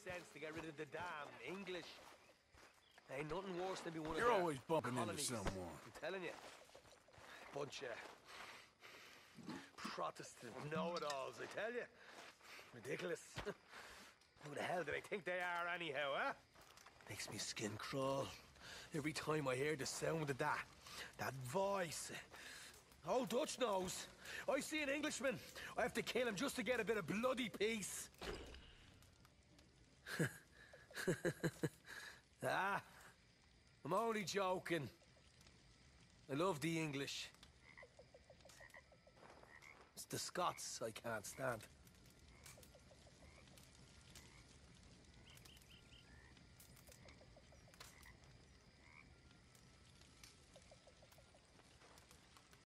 sense to get rid of the damn English. Ain't nothing worse than be one of You're their always bumping into colonies. someone. I'm telling you. Bunch of Protestant know-it-alls, I tell you. Ridiculous. Who the hell do they think they are anyhow, huh? Makes me skin crawl every time I hear the sound of that voice. Old Dutch knows. I see an Englishman, I have to kill him just to get a bit of bloody peace. Ah, I'm only joking. I love the English. It's the Scots I can't stand.